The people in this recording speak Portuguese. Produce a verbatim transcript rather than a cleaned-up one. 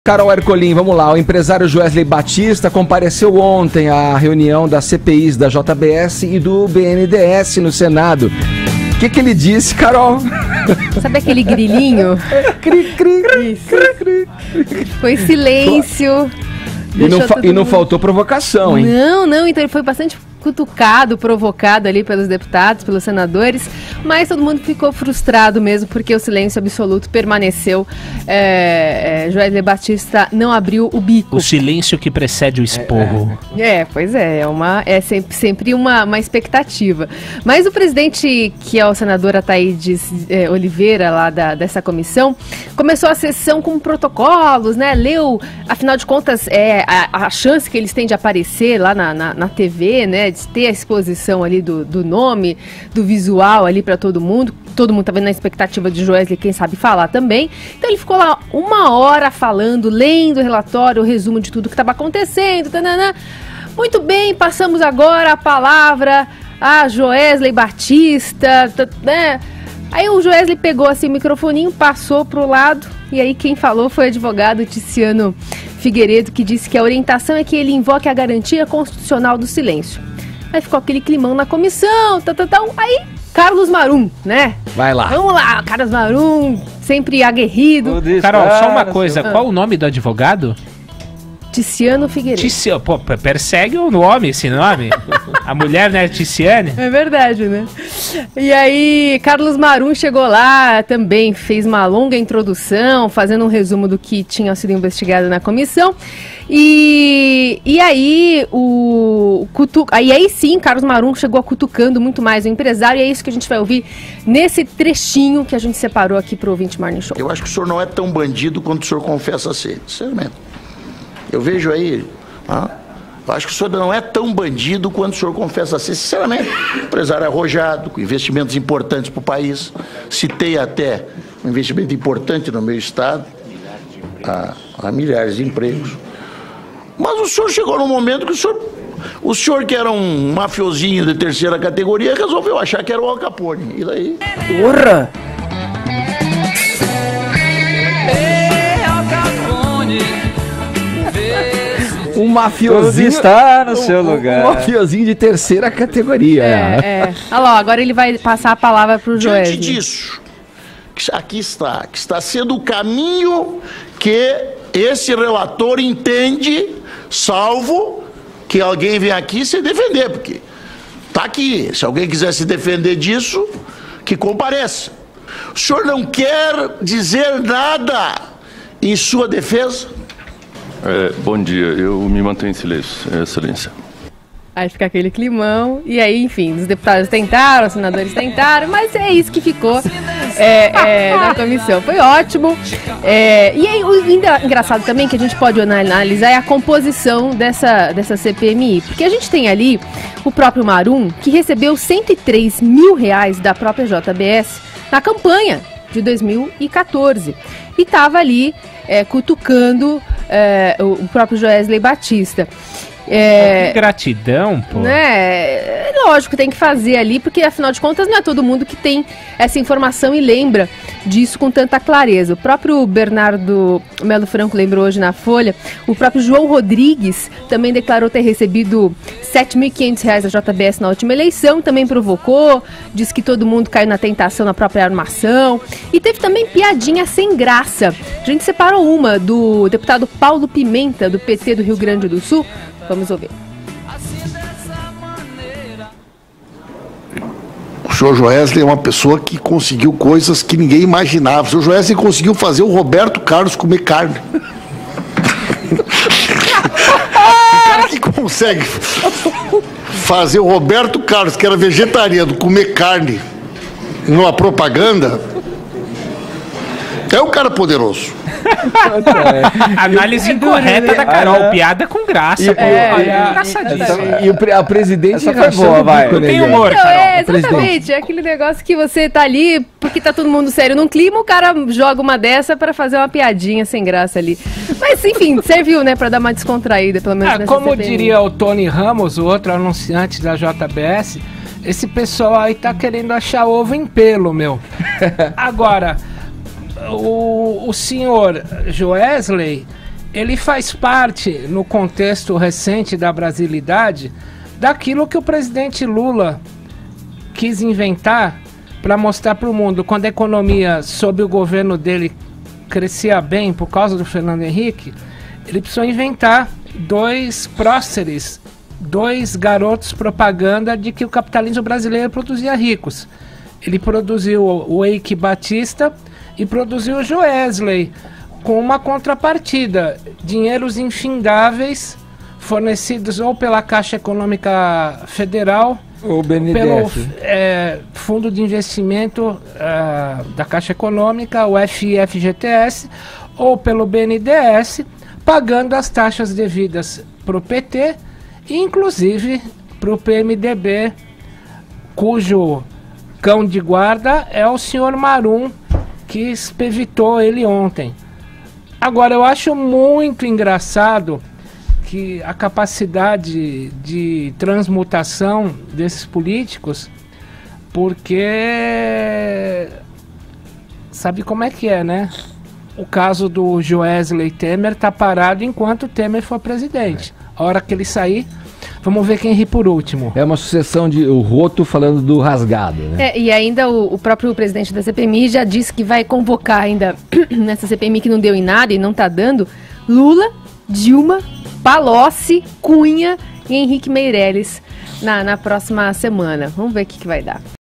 Carol Ercolim, vamos lá. O empresário Joesley Batista compareceu ontem à reunião das C P Is da J B S e do B N D E S no Senado. O que, que ele disse, Carol? Sabe aquele grilinho? Cri, cri, cri, cri, cri. Foi silêncio. E não, fa- e não mundo... faltou provocação, hein? Não, não, então ele foi bastante cutucado, provocado ali pelos deputados, pelos senadores, mas todo mundo ficou frustrado mesmo, porque o silêncio absoluto permaneceu. É, é, Joesley Batista não abriu o bico. O silêncio que precede o esporro. É, pois é, é, uma, é sempre, sempre uma, uma expectativa. Mas o presidente, que é o senador Ataídes é, Oliveira, lá da, dessa comissão, começou a sessão com protocolos, né? Leu, afinal de contas, é, a, a chance que eles têm de aparecer lá na, na, na T V, né? De ter a exposição ali do, do nome, do visual ali para todo mundo. Todo mundo tá vendo na expectativa de Joesley, quem sabe falar também. Então ele ficou lá uma hora falando, lendo o relatório, o resumo de tudo que estava acontecendo. Tanana. Muito bem, passamos agora a palavra a Joesley Batista, né? Aí o Joesley pegou assim o microfoninho, passou pro lado, e aí quem falou foi o advogado Ticiano Figueiredo, que disse que a orientação é que ele invoque a garantia constitucional do silêncio. Aí ficou aquele climão na comissão, tá, tá, tá, aí Carlos Marum, né? Vai lá. Vamos lá, Carlos Marum, sempre aguerrido. Carol, só uma coisa, qual o nome do advogado? Ticiano Figueiredo. Ticiano, pô, persegue o nome, esse nome. A mulher, né, Ticiane? É verdade, né? E aí, Carlos Marum chegou lá, também fez uma longa introdução, fazendo um resumo do que tinha sido investigado na comissão. E, e aí, o cutu... aí, aí sim, Carlos Marum chegou cutucando muito mais o empresário, e é isso que a gente vai ouvir nesse trechinho que a gente separou aqui pro ouvinte Morning Show. Eu acho que o senhor não é tão bandido quanto o senhor confessa ser, sinceramente. Eu vejo aí, ah, eu acho que o senhor não é tão bandido quanto o senhor confessa ser, sinceramente. Empresário arrojado, com investimentos importantes para o país. Citei até um investimento importante no meu estado, há, há milhares de empregos. Mas o senhor chegou num momento que o senhor, o senhor que era um mafiosinho de terceira categoria, resolveu achar que era o Al Capone. E daí? Porra! Um mafiosinho está no seu um, lugar. Um mafiosinho de terceira categoria. É, é. Olha lá, agora ele vai passar a palavra pro Joesley. Diante disso, aqui está, que está sendo o caminho que esse relator entende, salvo que alguém venha aqui se defender, porque está aqui. Se alguém quiser se defender disso, que compareça. O senhor não quer dizer nada em sua defesa? É, bom dia, eu me mantenho em silêncio, excelência. Aí fica aquele climão, e aí, enfim, os deputados tentaram, os senadores tentaram, mas é isso que ficou é, é, na comissão. Foi ótimo. É, e aí, o engraçado também que a gente pode analisar é a composição dessa, dessa C P M I, porque a gente tem ali o próprio Marum, que recebeu cento e três mil reais da própria J B S na campanha de dois mil e quatorze, e estava ali é, cutucando é, o próprio Joesley Batista. É, que gratidão, pô. Né? Lógico, tem que fazer ali, porque afinal de contas não é todo mundo que tem essa informação e lembra disso com tanta clareza. O próprio Bernardo Melo Franco lembrou hoje na Folha, o próprio João Rodrigues também declarou ter recebido sete mil e quinhentos reais da J B S na última eleição, também provocou, disse que todo mundo caiu na tentação na própria armação, e teve também piadinha sem graça. A gente separou uma do deputado Paulo Pimenta, do P T do Rio Grande do Sul. Vamos ouvir. O senhor Joesley é uma pessoa que conseguiu coisas que ninguém imaginava. O senhor Joesley conseguiu fazer o Roberto Carlos comer carne. O cara que consegue fazer o Roberto Carlos, que era vegetariano, comer carne numa propaganda, é um cara poderoso. Análise incorreta da Carol, piada com graça. E, é, é, engraçadíssimo. E o a presidente essa foi boa, vai. Bico, né, tem humor, Não, Carol. é, exatamente, é aquele negócio que você tá ali, porque tá todo mundo sério num clima, o cara joga uma dessa pra fazer uma piadinha sem graça ali. Mas enfim, serviu, né, pra dar uma descontraída, pelo menos Ah, nessa como C P M I. diria o Tony Ramos, o outro anunciante da J B S, esse pessoal aí tá querendo achar ovo em pelo, meu. Agora, o, o senhor Joesley, ele faz parte, no contexto recente da brasilidade, daquilo que o presidente Lula quis inventar para mostrar para o mundo, quando a economia sob o governo dele crescia bem por causa do Fernando Henrique, ele precisou inventar dois próceres, dois garotos propaganda de que o capitalismo brasileiro produzia ricos. Ele produziu o Eike Batista e produziu o Joesley, com uma contrapartida, dinheiros infindáveis fornecidos ou pela Caixa Econômica Federal ou B N D E S. pelo é, Fundo de Investimento uh, da Caixa Econômica, o F I F G T S, ou pelo B N D E S, pagando as taxas devidas para o P T e inclusive para o P M D B, cujo cão de guarda é o senhor Marum, que espevitou ele ontem. Agora, eu acho muito engraçado que a capacidade de transmutação desses políticos, porque sabe como é que é, né? O caso do Joesley Temer tá parado enquanto o Temer for presidente. A hora que ele sair, vamos ver quem ri por último. É uma sucessão de o roto falando do rasgado, né? É, e ainda o, o próprio presidente da C P M I já disse que vai convocar ainda nessa C P M I que não deu em nada e não tá dando, Lula, Dilma, Palocci, Cunha e Henrique Meirelles na, na próxima semana. Vamos ver o que, que vai dar.